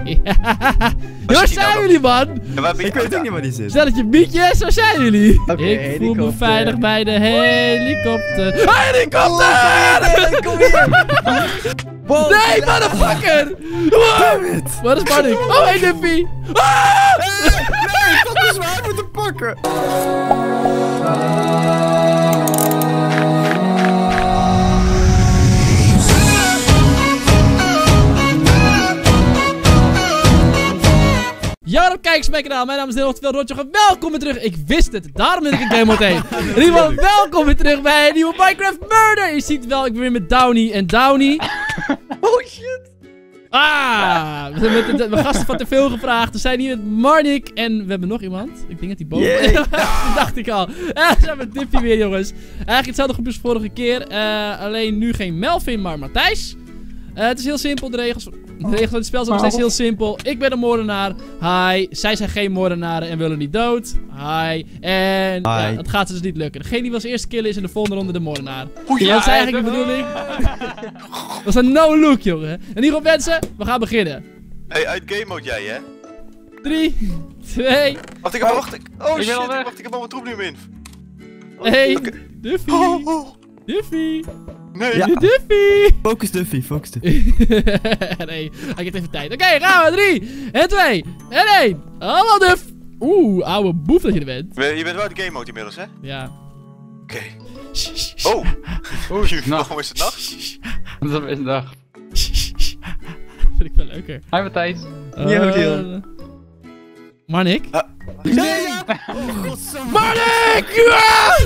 Waar zijn jullie, man? Ik weet ook niet waar die zit. Stelletje bietjes, waar zijn jullie? Oké, Ik voel me helikopter. veilig bij de helikopter. Helikopter! Kom hier! Wow, Nee, motherfucker! Wow. Waar is Marnik? Oh, hey, Duffy! Ah! Nee, dat is waar moeten pakken. Ja, dan kijkers bij mijn kanaal. Mijn naam is Nederland Rotjoch. Welkom weer terug. Ik wist het. Daarom ben ik een game mode heen. In ieder geval, welkom weer terug bij een nieuwe Minecraft Murder. Je ziet wel, ik ben weer met Downy en Downy. Oh shit! Ah, we hebben met de gasten van te veel gevraagd. We zijn hier met Marnik en we hebben nog iemand. Ik denk dat die boven is. Dat dacht ik al. We zijn met Dippy weer, jongens. Eigenlijk hetzelfde groep als vorige keer. Alleen nu geen Melvin, maar Matthijs. Het is heel simpel, de regels van het spel zijn nog steeds heel simpel. Ik ben een moordenaar. Hi. Zij zijn geen moordenaren en willen niet dood. Hi. En ja, dat gaat dus niet lukken. Degene die we als eerste killen is in de volgende ronde de moordenaar. Ja, dat is eigenlijk de bedoeling. Dat was een no look, jongen. En in ieder geval, mensen, we gaan beginnen. Hey, uit game mode jij, hè? 3, 2, Wacht, oh shit, wacht, ik heb al mijn troep nu in. 1. Oké. Duffy. Nee. Ja. Duffy. Focus Duffy, focus Duffy. Nee, ik heb even tijd. Oké, gaan we. 3, en 2, en 1. Hallo, Duff. Oeh, ouwe boef dat je er bent. Je bent wel uit game mode inmiddels, hè? Ja. Oké. Oh. Waarom is het nacht? Dat is een dag. Vind ik wel leuker. Hi Matthijs. Yo, Dion. Marnik? Nee! Marnik! Ja!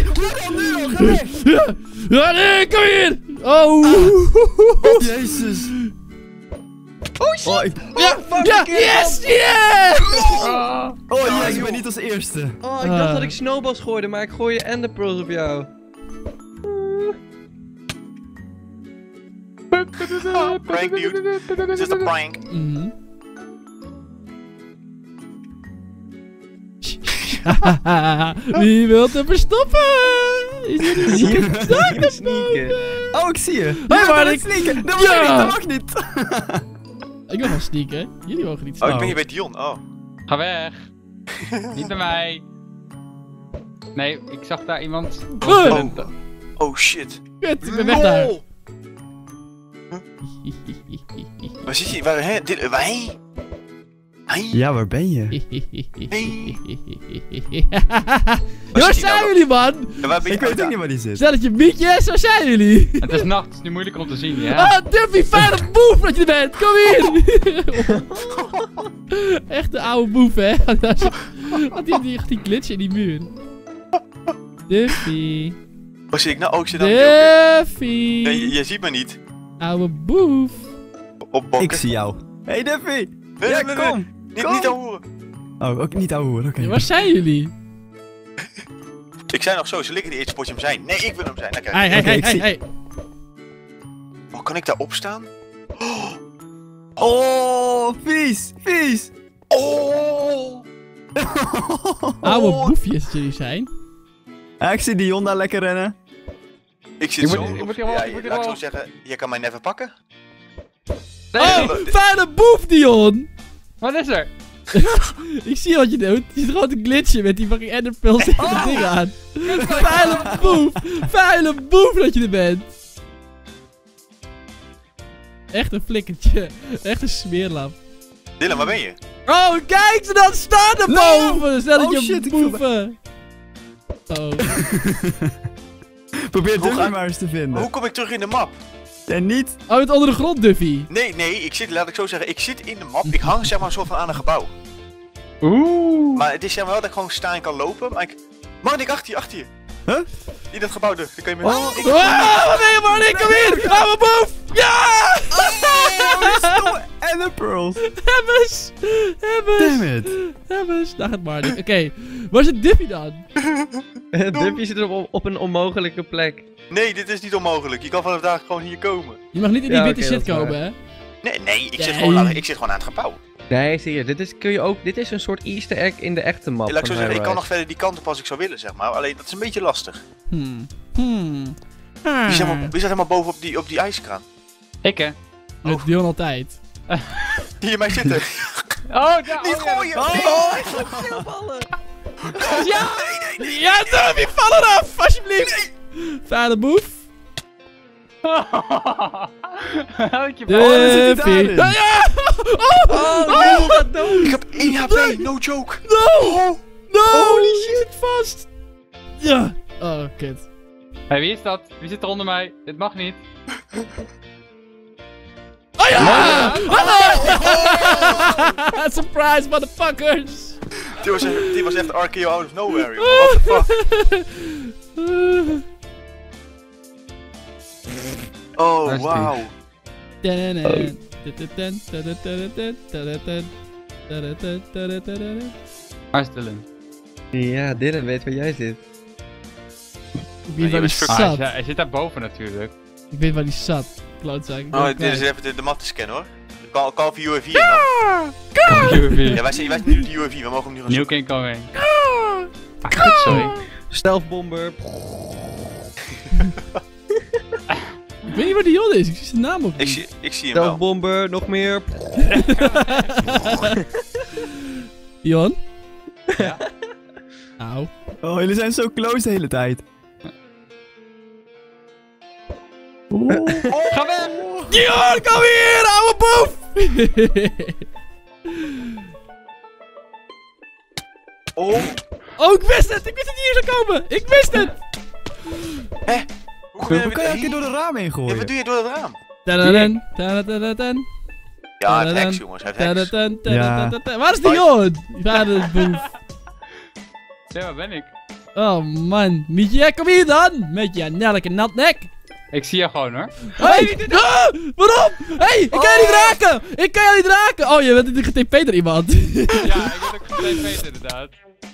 Ja, nee, kom hier! Oh! Jezus. Oh shit! Ja, yes, yeah! Oh yes, ik ben niet als eerste. Oh, ik dacht dat ik snowballs gooide, maar ik gooi je ender pearls op jou. Prank, dude. Is het een prank? Wie wil te verstoppen? Is dit een Hier sneaken. Oh, ik zie je. Hoi, Ja, Marnik. sneaken. Dat mag niet. Ik wil wel sneaken. Jullie mogen niet Oh, sneaken. ik ben hier bij Dion. Oh. Ga weg. Niet bij mij. Nee, ik zag daar iemand. Oh shit. Kut, ik ben weg daar. Lol. Waar zit je? Waar, hè? Wij? Hey? Ja, waar ben je? Waar zijn jullie, man? Waar ben je? Ik weet ook niet waar die zit. Stelletje bietjes, waar zijn jullie? Het is nacht, het is nu moeilijk om te zien, ja. Ah, Duffy, veilig boef dat je er bent. Kom hier. Echt een oude boef, hè? Had die glitch in die muur. Duffy. Waar zit ik nou? Oh, ik zit aan de Duffy. Nee, je ziet me niet. Oude boef. Op bakken. Ik zie jou. Hey Duffy. Nee, Ja, nee, kom. Niet aan horen. Oh, ook niet ouwe hoor, oké. Ja, waar zijn jullie? Ik zei nog zo, ze liggen in het eerste potje hem zijn. Nee, ik wil hem zijn. Oké. Hey. Oh, kan ik daar opstaan? Oh, vies. Oh! Oude boefjes dat jullie zijn. Ja, ik zie Dion daar lekker rennen. Ik zit zo. ik moet hier Ja, wel, laat ik zo zeggen, je kan mij never pakken. Oh, vuile boef, Dion! Wat is er? Ik zie wat je doet. Je zit gewoon te glitchen met die fucking enderpearls en de dingen aan. Vuile boef dat je er bent. Echt een flikkertje. Echt een smeerlap. Dylan, waar ben je? Oh, kijk ze dan staan er boven! Stel dat Oh, je shit, ik viel boeven. Oh. Probeer Duffy maar eens te vinden. Hoe kom ik terug in de map? En niet. Oh, het onder de grond, Duffy. Nee, ik zit, laat ik zo zeggen, ik zit in de map. Ik hang zeg maar zo van aan een gebouw. Oeh. Maar het is zeg maar wel dat ik gewoon sta en kan lopen, maar ik... Marnik, achter je. Huh? In dat gebouw, dan kan je me... Oh, Waar ben je, man? Ik kom hier! Oude boef! Ja! En de pearls. Hebbes! Damn it. Hebbes! Daar gaat Marnik. Oké, waar zit Duffy dan? Duffy zit op een onmogelijke plek. Nee, dit is niet onmogelijk. Je kan vanaf daar gewoon hier komen. Je mag niet in die Ja, witte oké, shit dat is komen, hè? Nee, ik zit Nee. gewoon aan het gebouw. Nee, zie je, dit is een soort easter egg in de echte map. Laat ik zo van zeggen, ik kan nog Highrise. verder die kant op als ik zou willen, zeg maar. Alleen, dat is een beetje lastig. Ah. Wie staat helemaal boven op die ijskraan? Ik hè? Dat Dion altijd. Hier mij zitten. Oh, daar. Niet oh, ja, gooien! Oh, Nee. ik ga stilvallen. Ja! Ja, Dumpy, val eraf, alsjeblieft! Vader boef. Houd je Oh, daar zit hij Dumpy. daarin. Ja, ja! Oh, Dion gaat dood. Ik heb 1 HP, no joke. No! No! Holy shit! Zit vast! Ja! Oh, kut. Hé, wie is dat? Wie zit er onder mij? Dit mag niet. Oh ja! Surprise, motherfuckers! Dit was echt RKO out of nowhere, joh. What the fuck? Oh, Daar is die. wauw. Waar is Dylan? Ja, Dylan weet waar jij zit. Ik weet waar die Ah, zat. Ja, hij zit daarboven natuurlijk. Ik weet waar die zat. Klootzak. Oh, dit is even de map te scannen, hoor. Call for UAV nog. UAV. Ja, wij zijn nu de UAV, we mogen hem nu gaan New zoeken. King coming. Sorry. Stealthbomber. Ik weet niet waar Dion is. Ik zie zijn naam op. Ik zie hem wel. Stealthbomber, nog meer. Dion? Ja. Auw. Oh, jullie zijn zo close de hele tijd. Ga weg! Dion, kom hier, ouwe boef! Oh, Oh, ik wist het! Ik wist dat hij hier zou komen! Ik wist het! hoe Hoe kan je elke keer door de raam heen Ja, gooien? wat doe je door het raam? Tadadun, tadadadadun, Ja, hij heeft hacks, jongens, hij heeft hacks. tadadun, tadadadun. Waar is Dion? Vader boef. Ja, waar ben ik? Oh man. Mietje, kom hier dan! Met je nelke natnek. Ik zie jou gewoon hoor. Hey! Ah, waarom? Hey, ik kan je niet raken! Ik kan je niet raken! Oh, je bent natuurlijk getp door iemand. Ja, ik ben ook meteen beter inderdaad.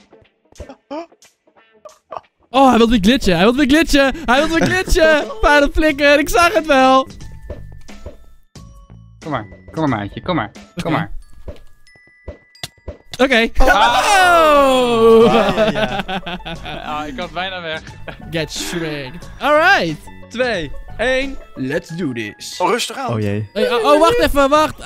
Oh, hij wil weer glitchen. Hij wil weer glitchen. Hij wil weer glitchen. Paardenflikker, ik zag het wel. Kom maar maatje, kom maar. Kom maar. Oké. Ah. Oh! Ah, ik was bijna weg. Get shredded. Alright. 2, 1, let's do this. Oh, rustig aan. Oh jee. Hey, oh, wacht even, wacht.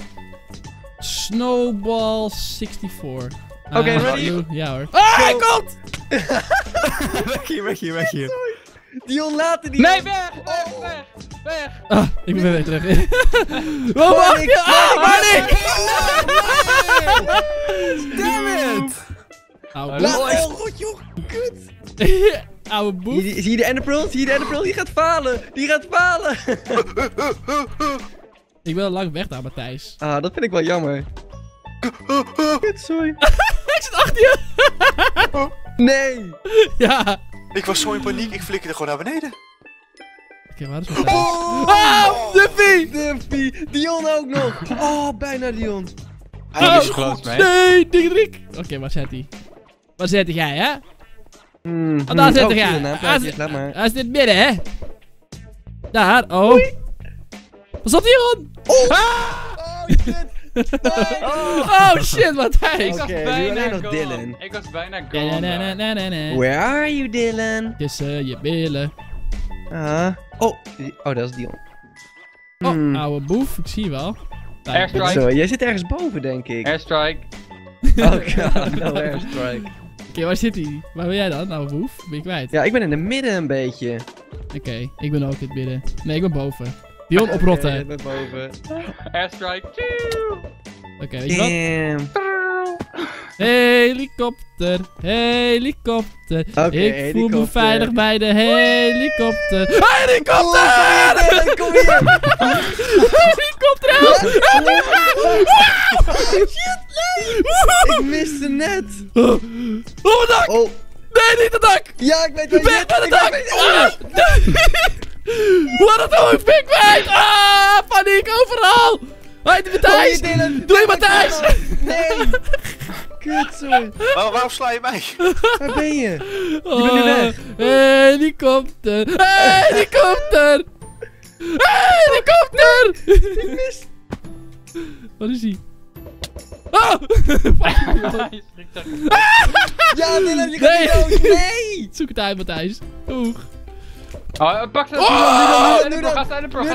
Snowball 64. Oké, ready? Ja hoor. Ah, hij komt! Weg hier, weg hier, weg hier. Dion, laat die. Nee, weg! Weg! Ah, ik ben weer terug. Wow, wacht je! Ah, Marnik! Damn it! Oude Oh, god joh, kut. Oude boef. Zie je de enderpearl? Zie je de enderpearl? Die gaat falen. Die gaat falen. Ik ben al lang weg daar, Matthijs. Ah, dat vind ik wel jammer. Kut, sorry. Ik zit achter je! Nee. Ja. Ik was zo in paniek, ik flikkerde gewoon naar beneden. Oké, waar is Matthijs? Ah, Duffy! Duffy. Dion ook nog. Oh, bijna Dion. Hij is Oh, goed. mee. Nee, Diederik. Oké, waar zit hij? Waar zit jij, hè? Oh, daar zit hij, Laat maar. Hij is in het midden, hè? Daar, oh. Wat zat hier aan? Oh shit, Matthijs. Ik was Oké, nu bijna alleen nog gone. Dylan. Ik was bijna gone. Where are you, Dylan? Tussen je billen. Ah. Oh, dat is Dion. Oh, ouwe boef, ik zie je wel. Daar. Airstrike. Zo, jij zit ergens boven, denk ik. Airstrike. Oh god, no airstrike. Oké, waar zit hij? Waar ben jij dan, ouwe boef? Ben je kwijt? Ja, ik ben in het midden een beetje. Oké, ik ben ook in het midden. Nee, ik ben boven. Dion oprotten. Oké, ik ben boven. Airstrike. Oké, weet je wat? Damn. Helikopter, helikopter. Oké, Ik voel me helikopter. veilig bij de helikopter. Helikopter! Dylan, kom hier! Helikopter! Help! Ik miste net. Oh, het dak! Oh, Nee, niet het dak! ja, ik weet waar je Weg zit. met het Ik dak! weet waar je Wat een doe ik? Ben kwijt! Ah, paniek overal! Hoi, Matthijs! Oh, Dylan. Doe je Matthijs! Nee! Kut, sorry. Waarom sla je mij? Waar ben je? Je bent nu weg. Helikopter! Helikopter! Helikopter! Ik mis. Wat is die? Oh! Je schrikt echt. Ja, Dylan, je Nee. gaat dood. Nee! Zoek het uit, Matthijs. Oeh. Oh, pak ze. Nu dan. Ga staan de pro.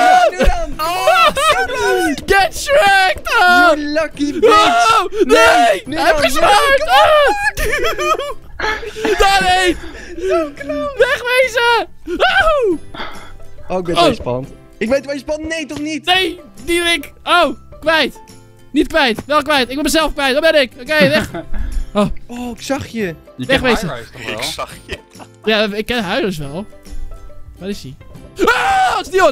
Get shreked! Oh! You lucky bitch! Oh! Nee! Hij heeft gesmaakt! Daarheen! Wegwezen! Oh! Oh, ik weet waar je spant. Ik weet waar je spant. Nee, toch niet? Nee! Dierik! Oh! Kwijt! Niet kwijt! Wel kwijt! Ik ben mezelf kwijt! Waar ben ik? Oké, weg! Oh, ik zag je. Je Wegwezen. kent High-Rise toch Ik wel? zag je. Ja, ik ken Huilers wel. Waar is hij? Ah! Het is Dion!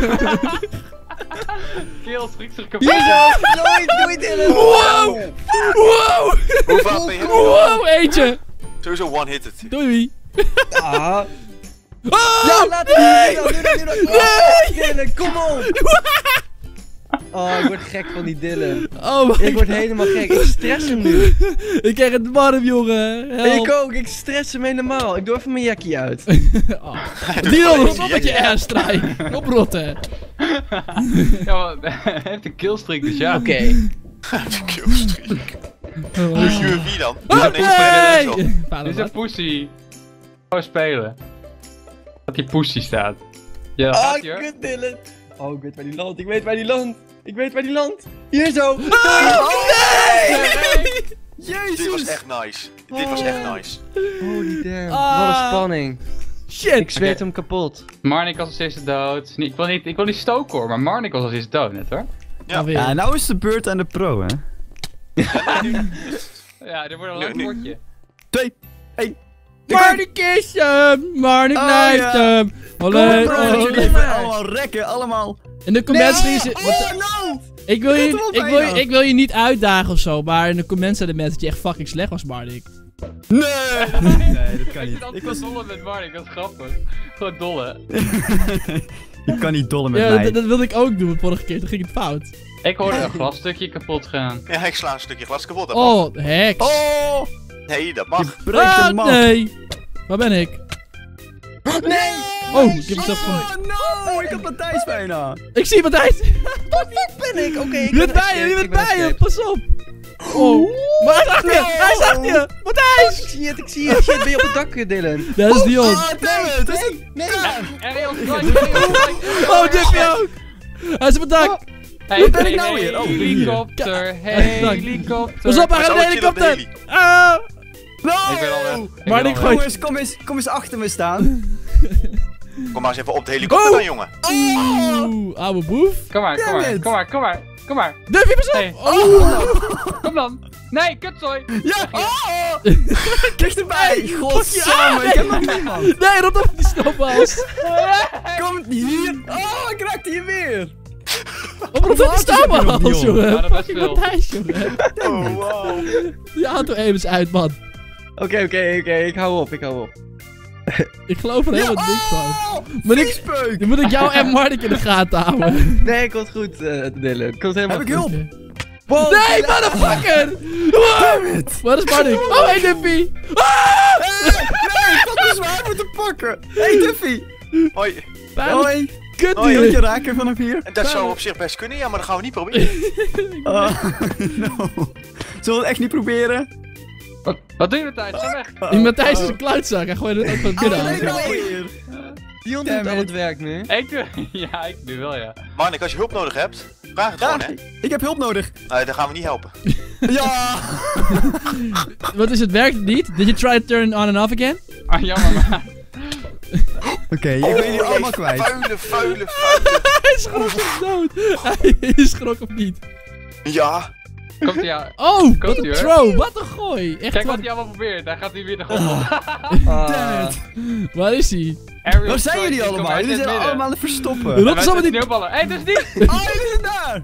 Kill strikt zich kapot. Doei, Dylan. Wow! Wow! Hoeveel HP heb je? Wow! Eentje! Sowieso one-hitted. Doei! Ah. Oh! Ja, laat het. Nu dan. Oh, Dylan, kom op. Oh, ik word gek van die Dylan. Oh my Ik word helemaal gek. Ik stress hem nu. Ik krijg het warm, jongen. Help. Ik ook. Ik stress hem helemaal. Ik doe even mijn jackie uit. Oh. Dion, rot op met je airstrike. Oprotten. Ja, maar hij heeft een killstreak, dus ja. Oké. Killstreak. Oh. UAV dan? Oh, Doe ineens nee! op. Vader, Dit is een wat? pussy. Gewoon spelen. Dat die pussy staat. Ja, Oh, gaat hier. kut Dylan. Oh, ik weet waar die landt. Hier zo. Oh, nee! Dit was echt nice. Dit was echt nice. Holy damn. Ah. Wat een spanning. Ik Shit! zweet hem kapot. Marnik was als eerste dood. Nee, ik wil niet stoken hoor, maar Marnik was als eerste dood net hoor. Ja. Alweer. Ja, nou is de beurt aan de pro, hè. Ja, dit wordt een lang Nu. woordje. 2, 1. Marnik is hem! Marnik Oh, blijft ja. hem! Kom Olé, bro, olé. jullie even allemaal rekken, allemaal. In de comments Nee. zien ze... Oh, no! Ik wil, Kut je, hem op, ik, wil je, bijna. ik wil je niet uitdagen of zo, maar in de comments zijn de mensen dat je echt fucking slecht was, Marnik. Nee! Nee, dat kan Ik niet. zit altijd Ik was... dolle met Marnik, dat is grappig. Gewoon dolle. Je kan niet dollen met Ja, mij. dat wilde ik ook doen de vorige keer, toen ging het fout. Ik hoorde een glasstukje kapot gaan. Ja, ik sla een stukje glas kapot. Dat mag. Oh, heks. Oh! Nee, dat Je mag. breekt Ah, de man. nee. Waar ben ik? Nee! Oh, ik heb mezelf van... Oh no! Ik had Matthijs bijna. Ik zie Matthijs. Ben ik? Oké, Je bent bij je, je bent bij je. Pas op. Oh. Maar hij is achter je. Hij is achter je. Matthijs. Ik zie het. Shit, ben je op het dak, Dylan? Dat is Dion. Oh, damn it! Nee! Ariel, Oh, Dippy ook. Hij is op het dak. Waar ben ik nou weer? Oh, hier. Helikopter, helikopter. Pas op, hij gaat Zo een chill op de helikopter. heli. Ah. No! Ik ben al weg. Maar ik gooi- Kom eens achter me staan. Kom maar eens even op de helikopter Oh. dan, jongen. Oeh, ouwe boef. Kom maar, kom maar, Damn it. kom maar. Duffy, pas op. Hey. Oh. Kom dan. Nee, kutzooi. Ja! Oh! Kijk erbij! Godsamme, Hey. ik heb nog niemand. Nee, rot op met die snowballs. Kom hier! Oh, ik raakte je weer! Op rot op die Wat heb je nog, snowballs, Dion? jongen. Ja, dat is Fucking veel. Matthijs, jongen. Oh, wow. Die auto even uit, man. Oké, ik hou op. Ik geloof er helemaal niks van. Oh! Maar ik- Viespeuk! Dan moet ik jou en Marnik in de gaten houden. Nee, komt goed, Dylan. Komt helemaal Heb ik goed. hulp? Wow, Nee, motherfucker! Wow. Waar is Marnik? Oh, hey, Duffy! Ah! Nee, ik had me zwaar moeten pakken! Hey Duffy! Hoi. Hoi! Kut, Kan je die. raken vanaf hier? En dat zou op zich best kunnen, ja, maar dat gaan we niet proberen. Oh, no. Zullen we het echt niet proberen? Wat doe je met tijd? Ga weg. Die Matthijs is een kluitzak. Hij gooit het ook van het midden nee, aan. nou weer! Dion Damn doet al it. het werk nu. Ik doe... Ja, ik doe wel, ja. Marnik, als je hulp nodig hebt, vraag het Ja, gewoon, hè. ik heb hulp nodig. Nee, dan gaan we niet helpen. Ja! Wat is het? Werkt het niet? Did you try to turn on and off again? Ah, jammer, maar... Oké, ik ben jullie allemaal kwijt. Vuile. Hij schrok of dood. Hij schrok of niet. Ja. Komt hij aan. Oh, wat ie, een hoor. throw. Wat een gooi. Echt Kijk wat wat. hij allemaal probeert. Hij gaat hier weer de grond op. Damn it. Waar is hij? Ariel Waar zijn Strike, jullie die komt allemaal? uit Jullie het zijn midden. allemaal aan het verstoppen. Rot En is wij allemaal zijn die... sneeuwballen. Hé, dat is niet! Oh, jullie zijn daar!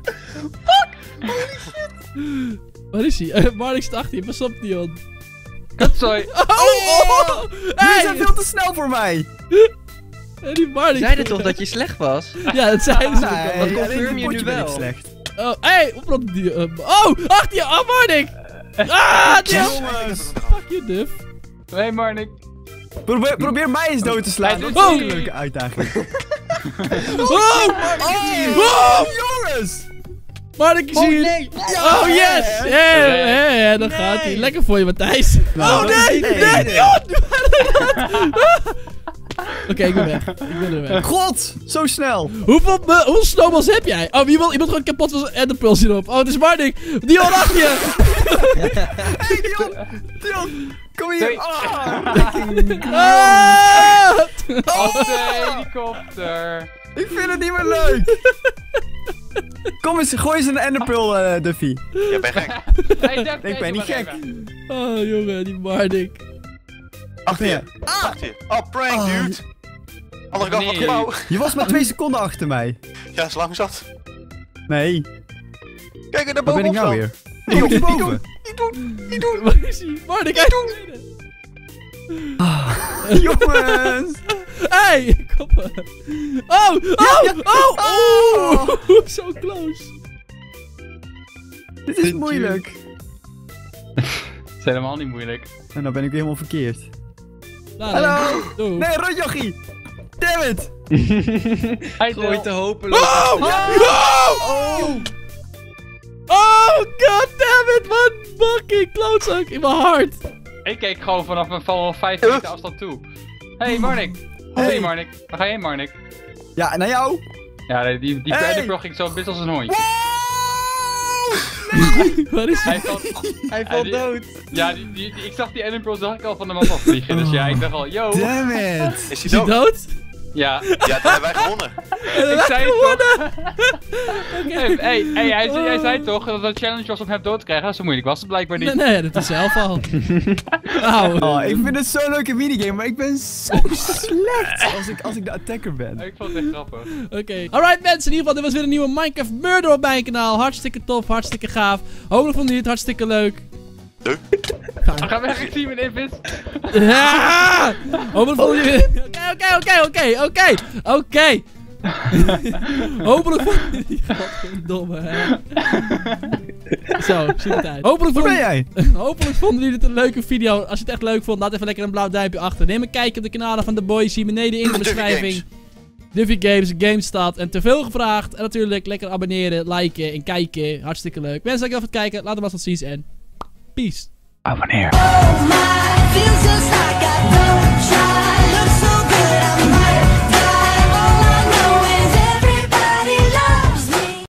Waar is hij? Marnik staat achter je. Pas op, Dion. Kutzooi. Oh! Jullie Hey! zijn veel te snel voor mij! En die Marnik. Zeiden toch dat je slecht was? Ja, dat zeiden ze. Nee, dat alleen confirm in je het potje nu ben ik wel. slecht. Oh, hey, oprot die. Oh, achter je. Oh, Marnik. Ah, Dion. Jongens! Fuck you, Duff. Hé, Marnik. Probeer mij eens dood te slaan. Hij Dat doet is het een niet. leuke uitdaging. Oh! Oh, Oh! jongens! Marnik is Oh hier. nee! Oh, yes! Ja, dan gaat hij. Lekker voor je, Matthijs. Nou, Oh, dat is nee! niet Nee, één. Dion! Oké, ik ben weg. Ik ben er weg. God, zo snel. Hoeveel snowballs heb jij? Oh, iemand gewoon kapot van zijn enderpearls hierop. Oh, het is Marnik. Dion, achter je. Hey, Dion, kom hier. Nee. Ah! Op de helikopter. Ik vind het niet meer leuk. Kom eens, gooi eens een enderpearl, Duffy. Jij bent gek. Hey, Ik ben niet gek. Oh, jongen, die Marnik. Achter je. Achter je. Oh, prank, Oh. dude. Andere kant van het gebouw. Je was maar 2 seconden achter mij. Ja, is lang zat. Nee, Kijk, er waar bovenop ben ik nou staan. weer? Niet doen, Hier niet boven. Niet doen. Waar is hij? Marnik, hij is Jongens. Hey, koppen. Oh, zo close. Dit is moeilijk. Het is helemaal niet moeilijk. En dan ben ik weer helemaal verkeerd. Nou, dan. Hallo. Doe. Nee, rotjochie. Damn it. Hij Gooi te hopeloos. Oh, god damn it, man. Fucking klootzak in mijn hart. Ik keek gewoon vanaf mijn van 5 meter afstand toe. Hey Marnik. Hey Marnik. Waar ga je heen, Marnik? Ja, naar jou. Ja, nee, die Hey. Predator ging zo best als een hondje. Waar is hij? Hij valt... Hij valt die- dood. Ja, ik zag die Enderpearl zag ik al van de man afvliegen. Dus ja, ik dacht al, yo. Damn it. Is Is hij hij dood? dood? Ja, Ja, toen hebben wij gewonnen. ik zei het toch. Hey, hij zei toch dat het challenge was om hem dood te krijgen. Zo moeilijk was het blijkbaar niet. Nee, dat is zelf al. Auw. Oh, ik vind het zo'n leuke minigame, maar ik ben zo slecht als ik de attacker ben. Ik vond het echt grappig. Oké. Alright mensen, in ieder geval, dit was weer een nieuwe Minecraft Murder op mijn kanaal. Hartstikke tof, hartstikke gaaf. Hopelijk vonden jullie het hartstikke leuk. Ga weg, ik zie mijn invis. Ja! Hopelijk vonden jullie... Oké. Hopelijk vonden jullie... Godverdomme, hè. Zo, zie het uit. Waar ben jij? Hopelijk vonden jullie het een leuke video. Als je het echt leuk vond, laat even lekker een blauw duimpje achter. Neem een kijkje op de kanalen van The Boys. Zie beneden in de beschrijving. Duffy Games, GameStad en te veel gevraagd. En natuurlijk lekker abonneren, liken en kijken. Hartstikke leuk. Mensen, dankjewel voor het kijken. Laat hem wat zien en peace. Abonneer. Oh my, feels just like I don't